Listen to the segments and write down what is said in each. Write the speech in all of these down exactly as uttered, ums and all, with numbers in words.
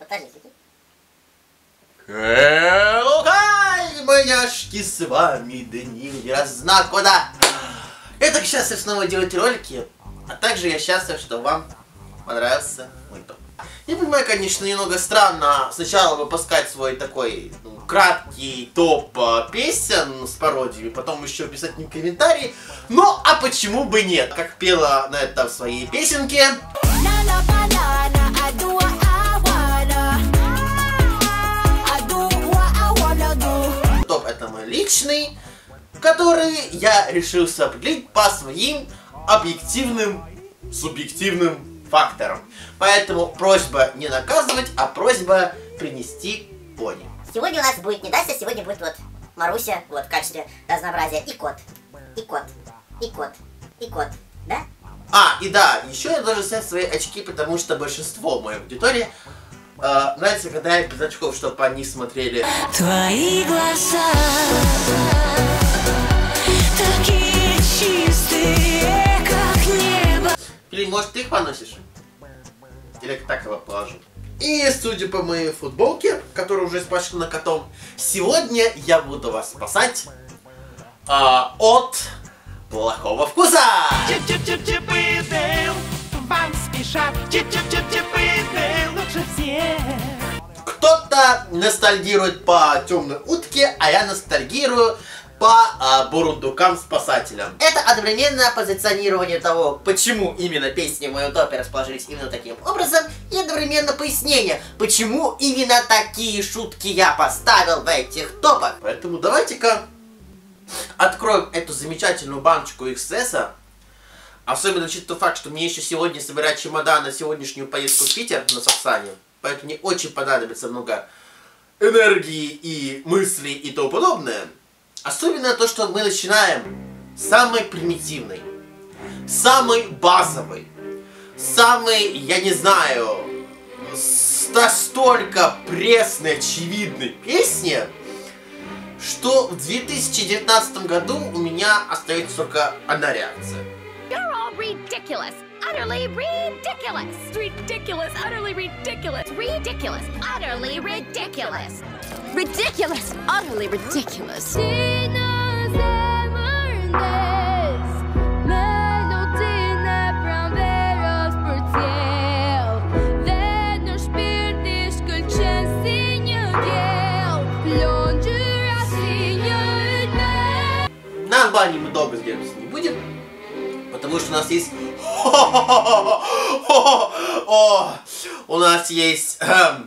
Подожди. Hello, hi, маняшки, с вами Даниил Разнакода. Я так счастлив снова делать ролики, а также я счастлив, что вам понравился мой топ. Я понимаю, конечно, немного странно сначала выпускать свой такой ну, краткий топ песен с пародиями, потом еще писать мне комментарии. Ну, а почему бы нет? Как пела на это в своей песенке. Топ это мой личный, который я решился определить по своим объективным, субъективным факторам. Поэтому просьба не наказывать, а просьба принести пони. Сегодня у нас будет не Дася, сегодня будет вот Маруся, вот в качестве разнообразия, и кот, и кот, и кот, и кот, да? А, и да, еще я должен снять свои очки, потому что большинство моей аудитории э, нравится, когда я без очков, чтобы они смотрели. Твои глаза такие чистые, как небо. Или, может, ты их поносишь? Или так его положу? И, судя по моей футболке, которая уже испачкана котом, сегодня я буду вас спасать э, от плохого вкуса! Кто-то ностальгирует по темной утке, а я ностальгирую по а, бурундукам-спасателям. Это одновременно позиционирование того, почему именно песни в моем топе расположились именно таким образом, и одновременно пояснение, почему именно такие шутки я поставил в этих топах. Поэтому давайте-ка откроем эту замечательную баночку икс эс. Особенно учитывая тот факт, что мне еще сегодня собирать чемодан на сегодняшнюю поездку в Питер на Сапсане. Поэтому мне очень понадобится много энергии и мыслей и тому подобное. Особенно то, что мы начинаем с самой примитивной, самой базовой, самой, я не знаю, настолько пресной, очевидной песни, что в две тысячи девятнадцатом году у меня остается только одна реакция. You're all ridiculous. Utterly ridiculous. Ridiculous. Utterly ridiculous. Ridiculous. Utterly ridiculous. Ridiculous. Utterly ridiculous. На бане мы долго сдерживаться не будем, потому что у нас есть... О, у нас есть...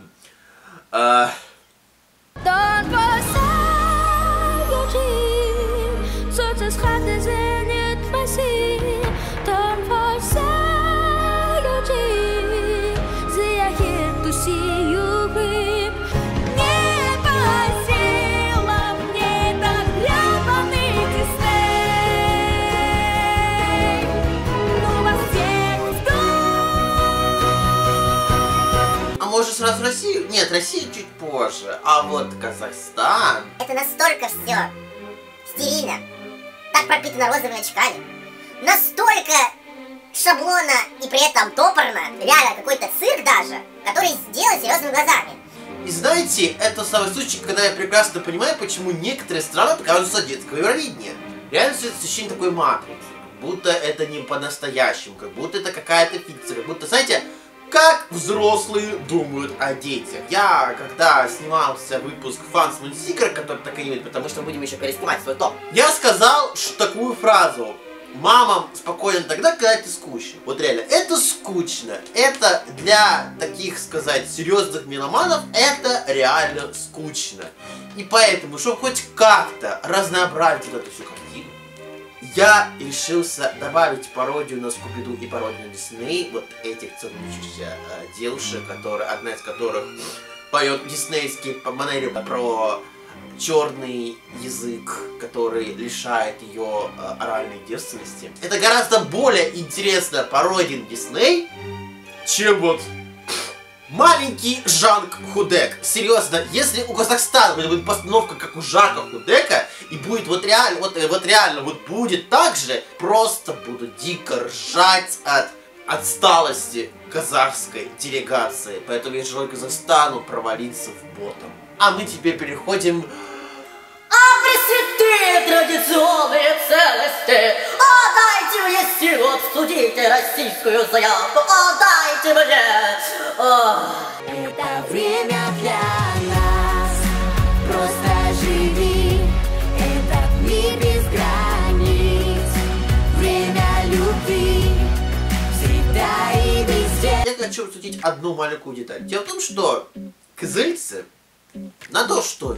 Может сразу Россию? Нет, Россия чуть позже. А вот Казахстан... Это настолько все стерильно, так пропитано розовыми очками, настолько шаблонно и при этом топорно, реально какой-то цирк даже, который сделан серьезными глазами. И знаете, это самый случай, когда я прекрасно понимаю, почему некоторые страны показываются детского Евровидения. Реально все это ощущение такой матрицы, как будто это не по-настоящему, как будто это какая-то фикция, как будто, знаете... Как взрослые думают о детях. Я, когда снимался выпуск Fans Secret, который так и не будет, потому что мы будем еще переснимать свой топ, я сказал что такую фразу: мамам спокойно тогда, когда это скучно. Вот реально, это скучно. Это для таких, сказать, серьезных меломанов, это реально скучно. И поэтому, чтобы хоть как-то разнообразить эту всю картину, я решился добавить пародию на Скуби-Ду и пародию на Дисней, вот этих целующихся э, девушек, которые, одна из которых поет диснейский по манере про черный язык, который лишает ее э, оральной девственности. Это гораздо более интересная пародия на Дисней, чем вот маленький Жанк Худек. Серьезно, если у Казахстана будет постановка, как у Жанка Худека, и будет вот реально, вот, вот реально, вот будет так же, просто буду дико ржать от отсталости казахской делегации, поэтому я желаю Казахстану провалиться в ботом. А мы теперь переходим... А пресвятые традиционные целости, отдайте мне силу, обсудите российскую заявку, отдайте мне. Ох. Это время для нас, просто живи, этот мир без границ, время любви, всегда и везде. Я хочу обсудить одну маленькую деталь. Дело в том, что кызыльцы на то, что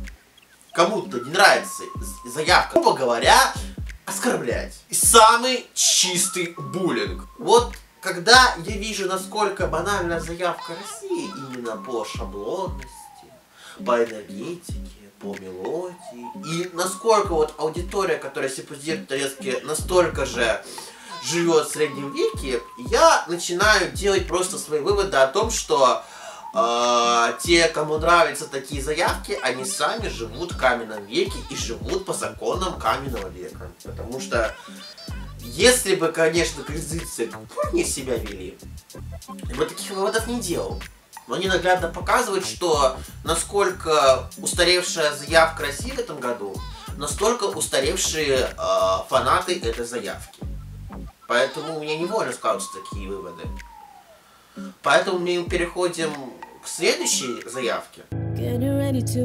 кому-то не нравится заявка, грубо говоря, оскорблять. И самый чистый буллинг. Вот когда я вижу, насколько банальна заявка России именно по шаблонности, по энергетике, по мелодии, и насколько вот аудитория, которая симпозирует в Торецке, настолько же живет в среднем веке, я начинаю делать просто свои выводы о том, что э, те, кому нравятся такие заявки, они сами живут в каменном веке и живут по законам каменного века. Потому что если бы, конечно, кыргызцы не себя вели, я бы таких выводов не делал. Но они наглядно показывают, что насколько устаревшая заявка России в этом году, настолько устаревшие э, фанаты этой заявки. Поэтому у меня невольно складываются такие выводы. Поэтому мы переходим к следующей заявке. Getting ready to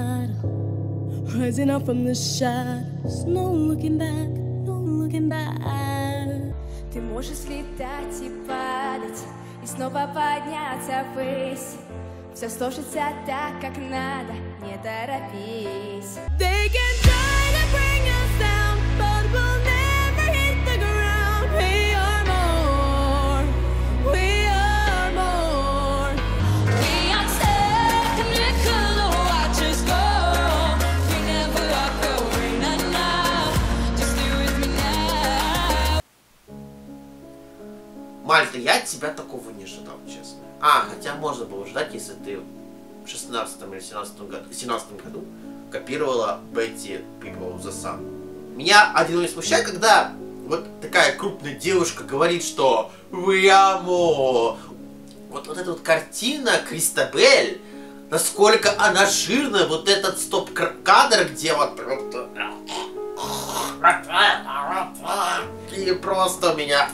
battle, rising up from the shadows, no looking back, no looking back. Ты можешь слетать и падать, и снова подняться ввысь. Все сложится так, как надо, не торопись. They can try to bring us down, but we'll never hit the ground. We are more, we are more. We are technical watchers go. We never walk away, no, no. Just stay with me now. Мальта, я от тебя такого не ожидал, честно. А, хотя можно было ждать, если ты в шестнадцатом или семнадцатом году, семнадцатом году копировала Betty People of the Sun. Меня один раз смущает, когда вот такая крупная девушка говорит, что we are more. Вот, вот эта вот картина Кристабель, насколько она жирная, вот этот стоп-кадр, где вот просто... И просто меня...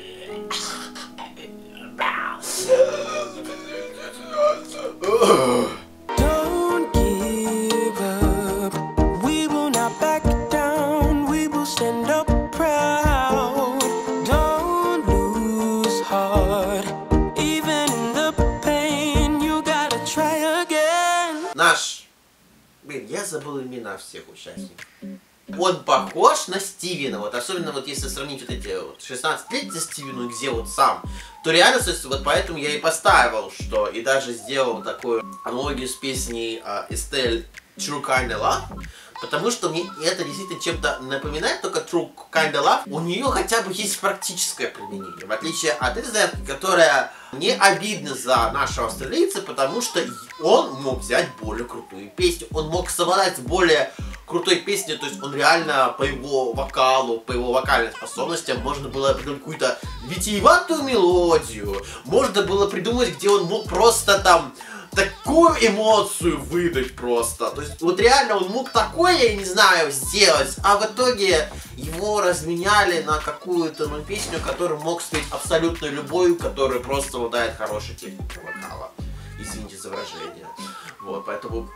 Don't give up. We will not back down. We will stand up proud. Don't lose heart. Even in the pain, you gotta try again. Наш... Блин, я забыл имена всех участников. Он похож на Стивена, вот особенно вот если сравнить вот эти вот шестнадцать лет за Стивену, где вот сам, то реально, вот поэтому я и поставил, что и даже сделал такую аналогию с песней uh, Estelle True Kinda Love, потому что мне это действительно чем-то напоминает, только True Kinda Love, у нее хотя бы есть практическое применение, в отличие от этой заявки, которая не обидна за нашего австралийца, потому что он мог взять более крутую песню, он мог совладать с более крутой песней, то есть он реально по его вокалу, по его вокальным способностям можно было придумать какую-то витиеватую мелодию, можно было придумать, где он мог просто там такую эмоцию выдать просто. То есть вот реально он мог такое, я не знаю, сделать, а в итоге его разменяли на какую-то ну, песню, которую мог спеть абсолютно любой, которая просто обладает хорошей техникой вокала. Извините за выражение. Вот, поэтому...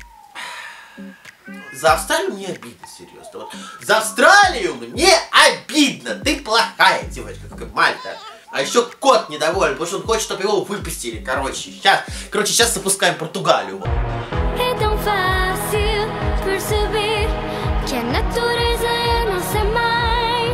За Австралию мне обидно, серьезно. Вот. За Австралию мне обидно! Ты плохая девочка, как Мальта. А еще кот недоволен, потому что он хочет, чтобы его выпустили. Короче, сейчас, короче, сейчас запускаем Португалию. É tão fácil perceber que a natureza é nossa mãe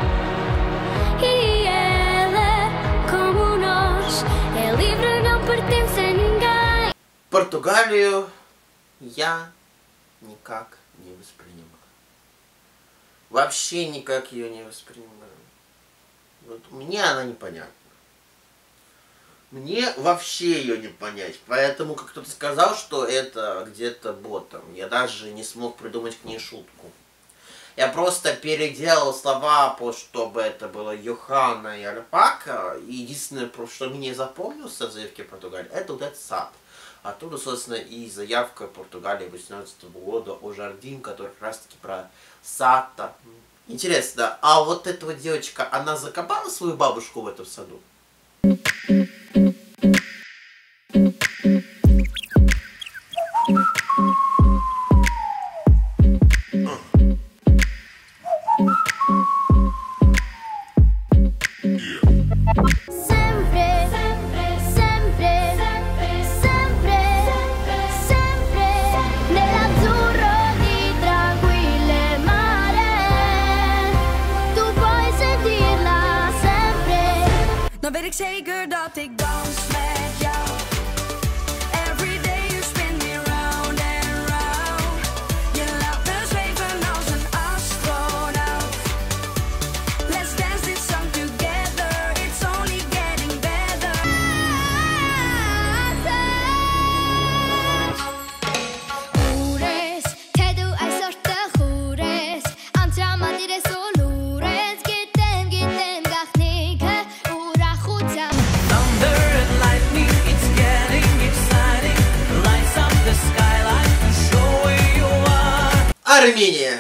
e ela, como nós, é livre, não pertence a ninguém. Португалию я никак не воспринимаю. Вообще никак ее не воспринимаю. Вот мне она непонятна. Мне вообще ее не понять. Поэтому, как кто-то сказал, что это где-то ботом, я даже не смог придумать к ней шутку. Я просто переделал слова, по- чтобы это было Йоханна и Альпака. И единственное, про что мне запомнился в заявке Португалии, это вот этот сад. Оттуда, собственно, и заявка Португалии восемнадцатого года о Жардин, который как раз таки про сад. Там. Интересно, да? А вот эта вот девочка, она закопала свою бабушку в этом саду? Sempre, sempre, sempre, sempre, sempre nell'azzurro di tranquille mare. Tu puoi sentirla sempre. Dan weet ik zeker dat ik dans met jou. Every day you spin me round and round. Je laat me zweven als een astronaut. Let's dance this song together. It's only getting better. Ures, 태도 알sorte jures. Antrama dire solures. Gitem, gitem, gachnike. Ura chuta. Thunder and lightning, it's getting exciting. Lights up the skyline to show where you are. Армения.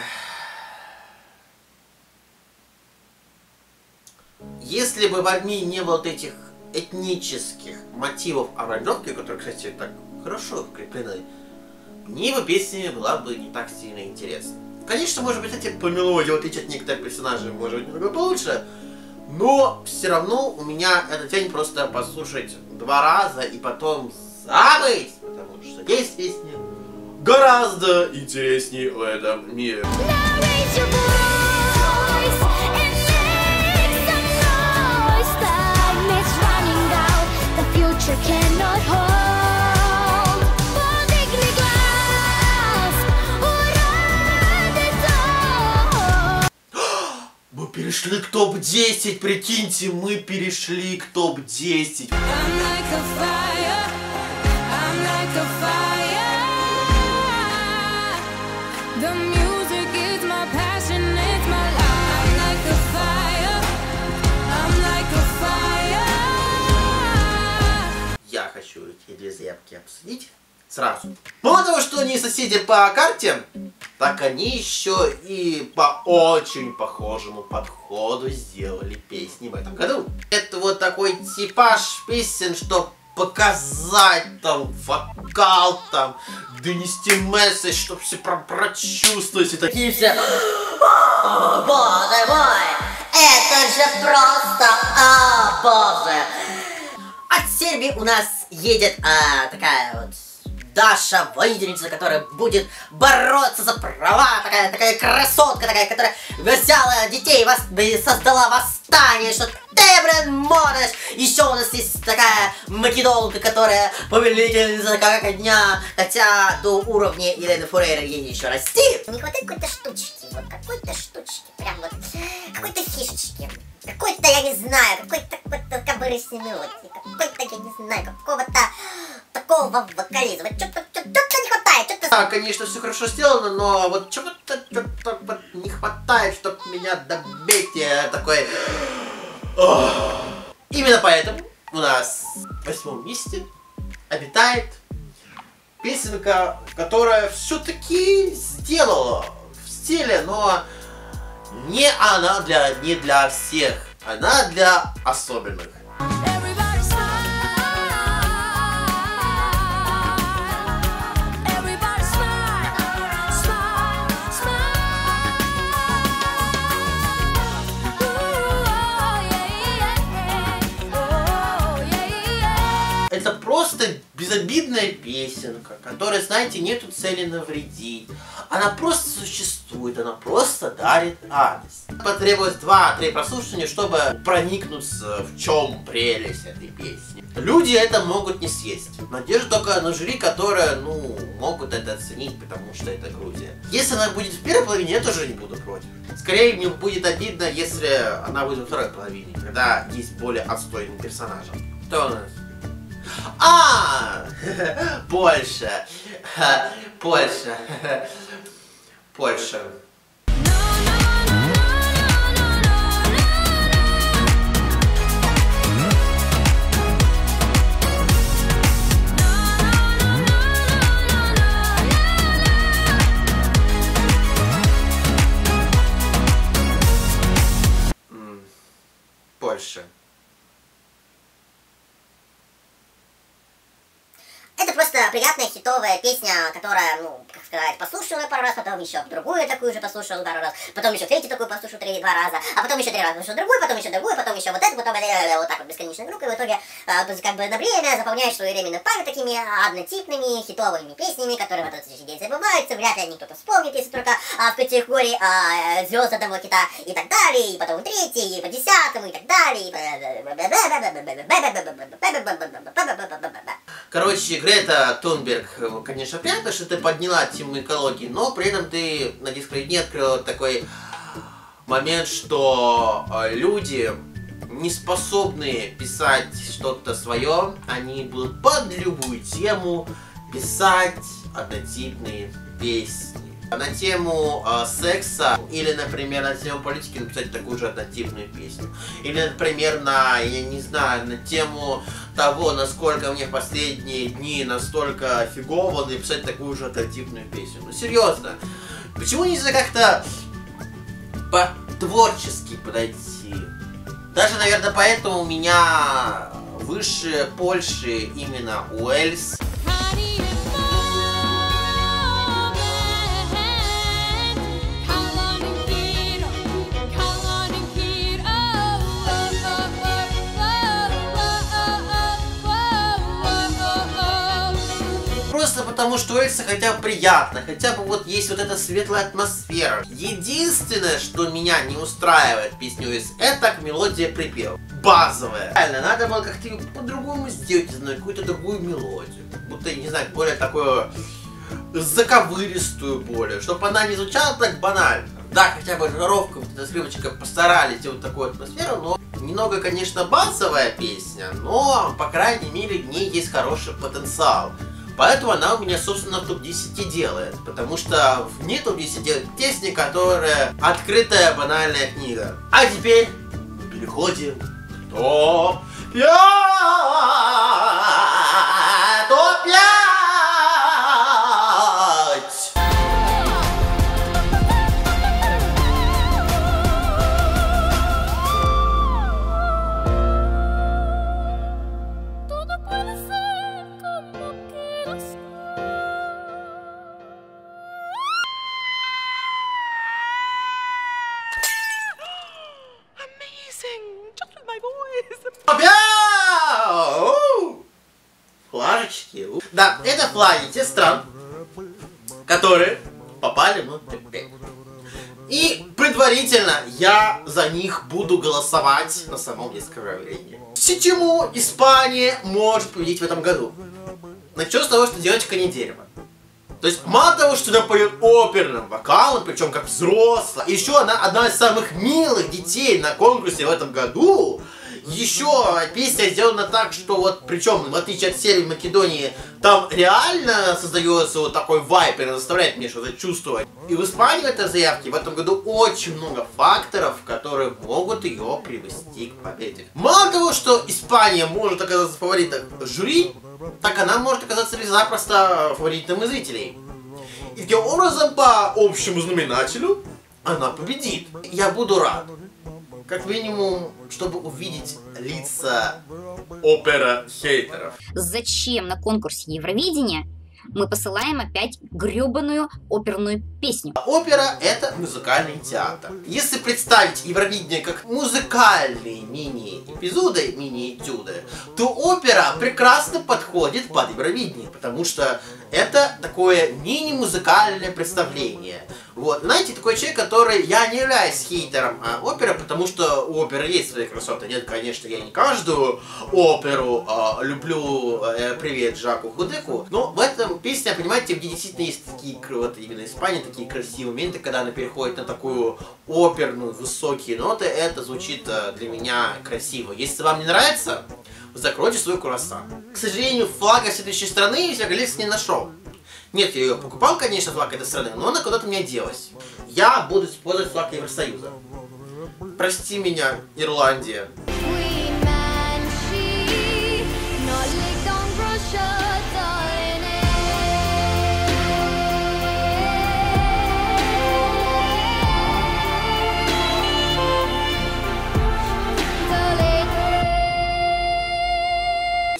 Если бы в Армении не было вот этих этнических мотивов аранжировки, которые, кстати, так хорошо укреплены, мне бы песня была бы не так сильно интересна. Конечно, может быть, кстати, по мелодии, вот эти некоторые персонажи, может быть, немного получше, но все равно у меня это тянет просто послушать два раза и потом забыть, потому что есть песни гораздо интереснее в этом мире. Now raise your voice and make some noise. Time is running out. The future cannot hold. Holding glass, Мы перешли к топ десять, прикиньте, мы перешли к топ десять. I'm like a fire. I'm like a fire. The music is my passion. It's my life. I'm like a fire. I'm like a fire. Я хочу эти две заявки обсудить сразу. Мало того, что они соседи по карте, так они еще и по очень похожему подходу сделали песни в этом году. Это вот такой типаж песен, чтобы показать там вокал, там, донести месседж, чтобы все про прочувствовать и такие. И все. О, боже мой! Это же просто, о боже! От Сербии у нас едет а, такая вот Даша, воительница, которая будет бороться за права, такая, такая красотка, такая, которая взяла детей, вос, создала восстание, что ты, блин, можешь. Еще у нас есть такая македонка, которая повелительница как дня, хотя до уровня Елены Фурейра ей еще расти. Не хватает какой-то штучки, вот какой-то штучки, прям вот, какой-то фишечки, какой-то, я не знаю, какой-то какой-то кабырысной мелодии, какой-то, я не знаю, какого-то такого вокализма, что-то что-то не хватает, что-то... Да, конечно, все хорошо сделано, но вот чего-то что-то вот не хватает, чтобы меня добить. Я такой... Ох. Именно поэтому у нас в восьмом месте обитает песенка, которая все-таки сделала в стиле, но не она для, не для всех, она для особенных. Everybody smile. Everybody smile. Smile, smile. Ooh, yeah, yeah. Oh, yeah, yeah. Это просто безобидная песенка, которая, знаете, нету цели навредить. Она просто существует, она просто дарит радость. Потребовалось два-три прослушивания, чтобы проникнуться, в чем прелесть этой песни. Люди это могут не съесть. Надежда только на жюри, которые, ну, могут это оценить, потому что это Грузия. Если она будет в первой половине, я тоже не буду против. Скорее, мне будет обидно, если она будет во второй половине, когда есть более отстойный персонаж. Кто у нас? А, Польша, Польша, Польша. No, no, больше. Это просто приятная хитовая песня, которая, ну, как сказать, послушал я пару раз, потом еще другую такую же послушал пару раз, потом еще третью такую послушал три, два раза, а потом еще три раза послушал другую, потом еще другую, потом еще вот эту, потом э, вот так вот бесконечной группой, и в итоге э, как бы на время заполняешь свою временную память такими однотипными хитовыми песнями, которые в этот день забываются, вряд ли они кто-то вспомнит, если только а, в категории а, звезд одного кита и так далее, и потом третий, и по десятому, и так далее, Короче, Грета Тунберг, конечно, приятно, что ты подняла тему экологии, но при этом ты на дискорде не открыла такой момент, что люди, не способные писать что-то свое, они будут под любую тему писать однотипные песни. На тему э, секса или, например, на тему политики написать такую же однотипную песню. Или, например, на, я не знаю, на тему того, насколько мне в последние дни настолько фигово, написать такую же однотипную песню. Ну, серьезно. Почему нельзя как-то по-творчески подойти? Даже, наверное, поэтому у меня выше Польши именно Уэльс. Просто потому, что Уэльса хотя бы приятно, хотя бы вот есть вот эта светлая атмосфера. Единственное, что меня не устраивает в песню Уэльс, это мелодия припева. Базовая. Реально, надо было как-то ее по-другому сделать, не знаю, какую-то другую мелодию. Как будто, не знаю, более такую заковыристую более, чтобы она не звучала так банально. Да, хотя бы жаровка, вот эта скрипочка постарались сделать такую атмосферу, но немного, конечно, базовая песня, но, по крайней мере, в ней есть хороший потенциал. Поэтому она у меня, собственно, в топ десять и делает. Потому что в ней топ десять делает песни, которая открытая банальная книга. А теперь мы переходим к топ пять. топ пять. Флажечки. Да, это флаги тех стран, которые попали в топ пять. И предварительно я за них буду голосовать на самом дисковерении. Почему Испания может победить в этом году? Начнем с того, что девочка не дерево. То есть мало того, что она поет оперным вокалом, причем как взрослая, еще она одна из самых милых детей на конкурсе в этом году. Еще песня сделана так, что вот, причем, в отличие от Сербии и Македонии, там реально создается вот такой вайп, и она заставляет меня что-то чувствовать. И в Испании в этой заявке в этом году очень много факторов, которые могут ее привести к победе. Мало того, что Испания может оказаться фаворитом жюри, так она может оказаться запросто фаворитом и зрителей. И таким образом, по общему знаменателю, она победит. Я буду рад. Как минимум, чтобы увидеть лица опера-хейтеров. Зачем на конкурсе Евровидения мы посылаем опять гребаную оперную песню? Опера — это музыкальный театр. Если представить Евровидение как музыкальные мини-эпизоды, мини-этюды, то опера прекрасно подходит под Евровидение, потому что это такое мини-музыкальное представление. Вот, знаете, такой человек, который... Я не являюсь хейтером а, оперы, потому что у оперы есть свои красоты. Нет, конечно, я не каждую оперу а, люблю. А, привет Жаку Худеку. Но в этом песне, понимаете, где действительно есть такие, вот именно Испания, такие красивые моменты, когда она переходит на такую оперную, высокие ноты. Это звучит а, для меня красиво. Если вам не нравится, закройте свой круассан. К сожалению, флага следующей страны я не нашел. Нет, я ее покупал, конечно, флаг этой страны, но она куда-то у меня делась. Я буду использовать флаг Евросоюза. Прости меня, Ирландия. Darling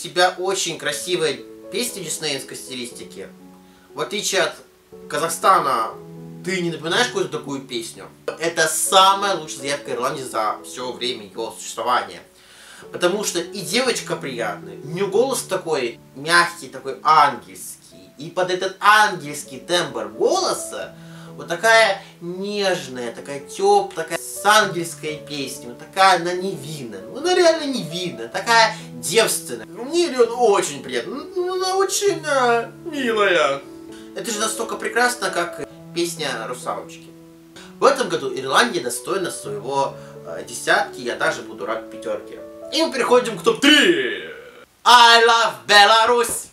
тебя очень красивая песня диснеевской стилистики. В отличие от Казахстана, ты не напоминаешь какую-то такую песню. Это самая лучшая заявка Ирландии за все время его существования. Потому что и девочка приятная, у нее голос такой мягкий, такой ангельский. И под этот ангельский тембр голоса вот такая нежная, такая теплая, такая ангельская песня, вот такая она невинная, ну она реально невинная, такая девственная. Мне реально очень приятно, ну, она очень а, милая. Это же настолько прекрасно, как песня «Русалочки». В этом году Ирландия достойна своего э, десятки, я даже буду рад пятерке. И мы переходим к топ три. I love Belarus.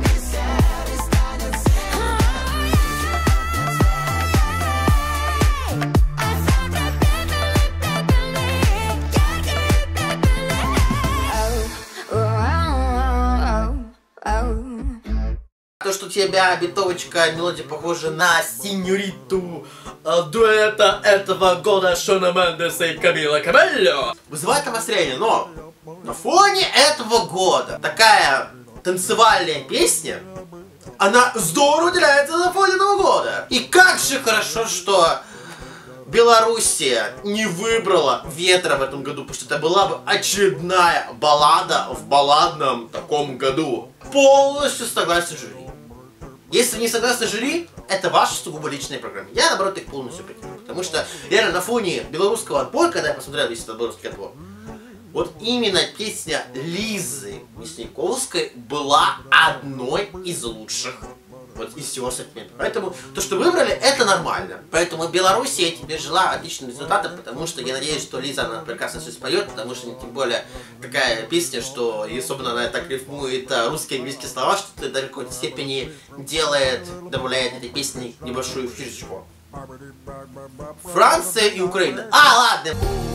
То, что у тебя битовочка, мелодия похожа на синьориту э, дуэта этого года Шона Мендеса и Камила Кабельо, вызывает обострение, но на фоне этого года такая танцевальная песня, она здорово уделяется на фоне этого года. И как же хорошо, что Белоруссия не выбрала «Ветра» в этом году, потому что это была бы очередная баллада в балладном таком году. Полностью согласен с жюри. Если не согласны жюри, это ваша сугубо личная программа. Я, наоборот, их полностью поддерживаю. Потому что, реально, на фоне белорусского отбора, когда я посмотрел весь этот белорусский отбор, вот именно песня Лизы Мясниковской была одной из лучших вот из всего ассортимента. Поэтому то, что выбрали, это нормально. Поэтому Беларуси я тебе желаю отличных результатов, потому что я надеюсь, что Лиза, она прекрасно все споет, потому что тем более такая песня, что и особенно она так рифмует русские и английские слова, что это даже в какой-то степени делает, добавляет этой песне небольшую фишечку. Франция и Украина. А, ладно!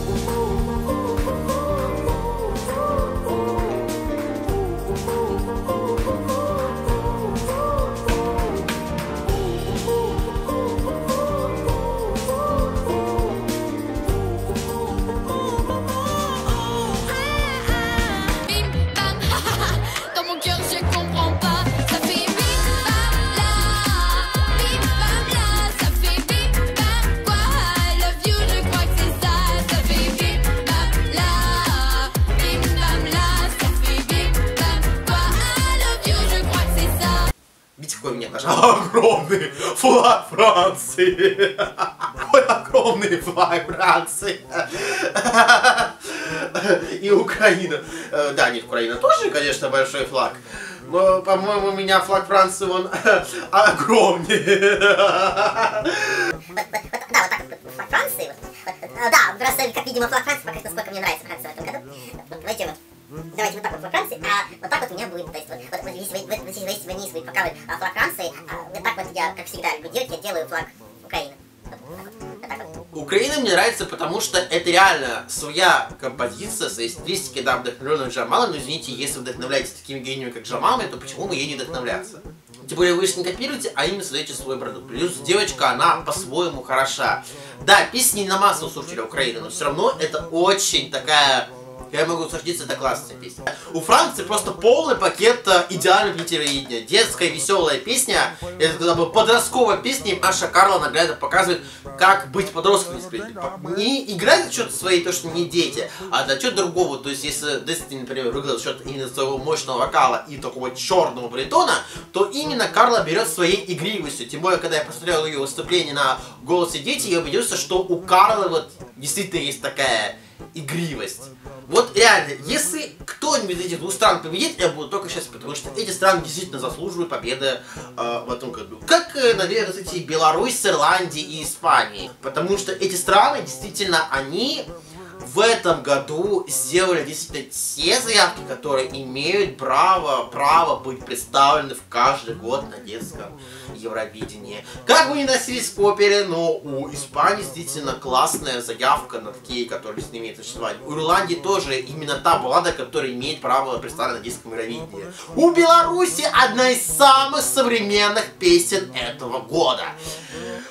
Dans mon cœur, je comprends pas. Ça fait bim bam la, bim bam la. Ça fait bim bam quoi. I love you, je crois que c'est ça. Ça fait bim bam la, bim bam la. Ça fait bim bam quoi. I love you, je crois que c'est ça. Видите, какой у меня даже огромный флаг Франции. Какой огромный флаг Франции. И Украина. Да, нет, Украина тоже, конечно, большой флаг. Но, по-моему, у меня флаг Франции, он огромнее. Да, вот так вот флаг Франции. Вот, вот, да, просто, как видимо, флаг Франции показывает, насколько мне нравится Франция в этом году. Вот, давайте вот. Давайте вот так вот флаг Франции, а вот так вот у меня будет, то есть вот, вот, вот если, вы, если, если вы не пока вот, а, флаг Франции, а, вот так вот я, как всегда, люблю делать, я делаю флаг Украины. Вот, вот, вот, вот так вот. Украина мне нравится, потому что это реально своя композиция, свои стилистики, да, вдохновленная Джамалом, но извините, если вы вдохновляетесь такими гениями, как Джамалом, то почему бы ей не вдохновляться? Тем более вы же не копируете, а именно создаете свой продукт. Плюс девочка, она по-своему хороша. Да, песни не на массового слушателя Украины, но все равно это очень такая... Я могу утвердиться, это классная песня. У Франции просто полный пакет идеального телевидения. Детская веселая песня, это когда бы подростковая песня, и Маша Карла наглядно показывает, как быть подростком. Не играть за счет своей, то что не дети, а за счет другого. То есть, если Destiny, например, выиграл за счет именно своего мощного вокала и такого черного баритона, то именно Карла берет своей игривостью. Тем более, когда я посмотрел ее выступление на «Голосе дети», я убедился, что у Карлы вот действительно есть такая игривость. Вот реально, если кто-нибудь из этих двух стран победит, я буду только счастлив, потому что эти страны действительно заслуживают победы э, в этом году. Как, э, наверное, кстати, Беларусь, Ирландия и Испания. Потому что эти страны, действительно, они в этом году сделали действительно те заявки, которые имеют право, право быть представлены в каждый год на детском Евровидении. Как бы ни носились в опере, но у Испании действительно классная заявка на такие, которые с ними имеют существование. У Ирландии тоже именно та баллада, которая имеет право представлена на детском Евровидении. У Беларуси одна из самых современных песен этого года.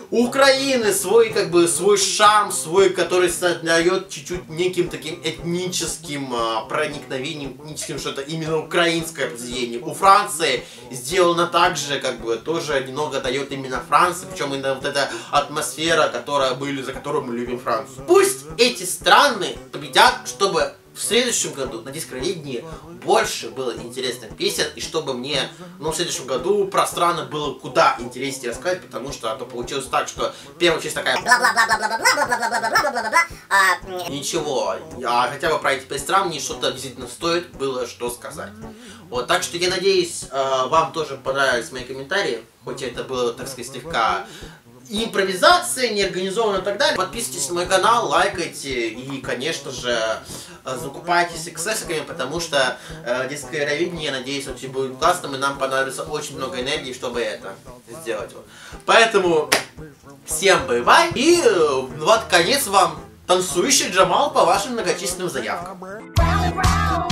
У Украины свой, как бы, свой шарм, свой, который создает чуть-чуть неким таким этническим а, проникновением, этническим, что-то именно украинское произведение. У Франции сделано так же, как бы, тоже немного дает именно Франция, причем именно вот эта атмосфера, которая были, за которую мы любим Францию. Пусть эти страны победят, чтобы в следующем году на дискроведении больше было интересных песен, и чтобы мне, ну, в следующем году про страны было куда интереснее рассказать, потому что а то получилось так, что первая часть такая бла-бла-бла-бла-бла-бла-бла-бла-бла-бла-бла-бла-бла-бла-бла-бла. ничего, а хотя бы про эти пять стран мне что-то действительно стоит было что сказать. Вот, так что я надеюсь, вам тоже понравились мои комментарии, хоть это было, так сказать, слегка импровизация, неорганизованно и так далее. Подписывайтесь на мой канал, лайкайте и, конечно же, закупайтесь эксессиками, потому что э, дискроведение, я надеюсь, вообще будет классным, и нам понадобится очень много энергии, чтобы это сделать. Поэтому всем бай-бай, и э, вот конец вам танцующий Джамал по вашим многочисленным заявкам.